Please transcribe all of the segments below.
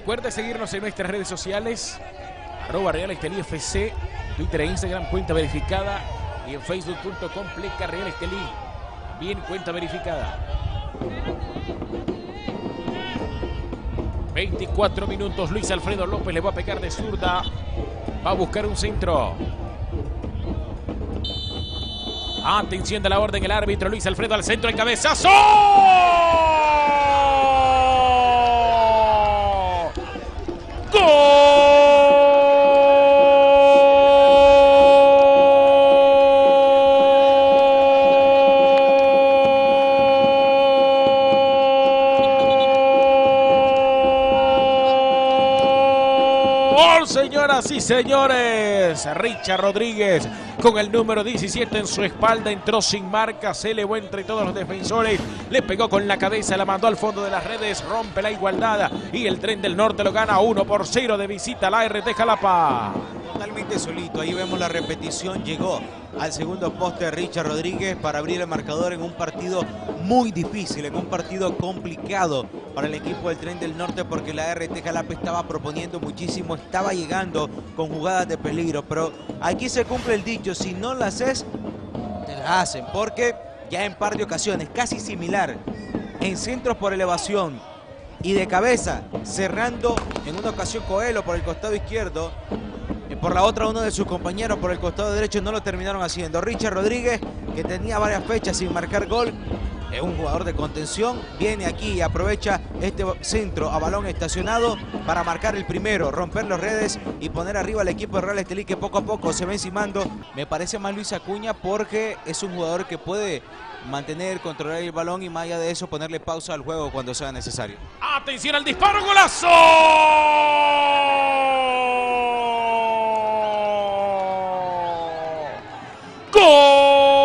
Recuerda seguirnos en nuestras redes sociales, @RealEstelíFC, Twitter e Instagram, cuenta verificada, y en facebook.com pleca Real Estelí, bien, cuenta verificada. 24 minutos, Luis Alfredo López le va a pegar de zurda, va a buscar un centro. Atención de la orden el árbitro, Luis Alfredo al centro, el cabezazo. ¡Gol, señoras y señores! Richard Rodríguez con el número 17 en su espalda, entró sin marca, se elevó entre todos los defensores, le pegó con la cabeza, la mandó al fondo de las redes, rompe la igualdad y el Tren del Norte lo gana 1-0 de visita a la RT Jalapa. Totalmente solito, ahí vemos la repetición, llegó al segundo poste Richard Rodríguez para abrir el marcador en un partido muy difícil, en un partido complicado para el equipo del Tren del Norte, porque la RT Jalapa estaba proponiendo muchísimo, estaba llegando con jugadas de peligro, pero aquí se cumple el dicho, si no las haces, te las hacen, porque ya en par de ocasiones, casi similar, en centros por elevación y de cabeza, cerrando en una ocasión Coelho por el costado izquierdo, por la otra uno de sus compañeros por el costado derecho, no lo terminaron haciendo. Richard Rodríguez, que tenía varias fechas sin marcar gol, es un jugador de contención, viene aquí y aprovecha este centro a balón estacionado para marcar el primero, romper las redes y poner arriba al equipo de Real Estelí, que poco a poco se va encimando. Me parece más Luis Acuña, porque es un jugador que puede mantener, controlar el balón y más allá de eso ponerle pausa al juego cuando sea necesario. Atención al disparo, golazo. ¡Gol!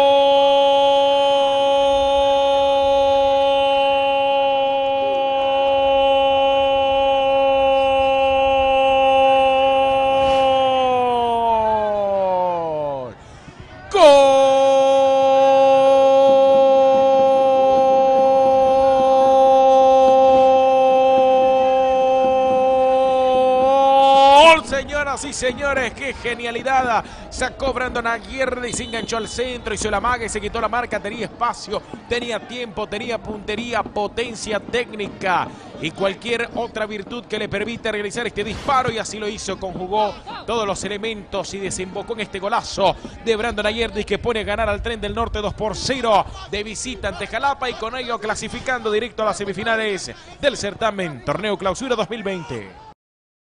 Señoras y señores, qué genialidad. Sacó Brandon Aguirre y se enganchó al centro, hizo la maga y se quitó la marca. Tenía espacio, tenía tiempo, tenía puntería, potencia técnica y cualquier otra virtud que le permita realizar este disparo, y así lo hizo, conjugó todos los elementos y desembocó en este golazo de Brandon Aguirre, que pone a ganar al Tren del Norte 2-0 de visita ante Jalapa, y con ello clasificando directo a las semifinales del certamen Torneo Clausura 2020.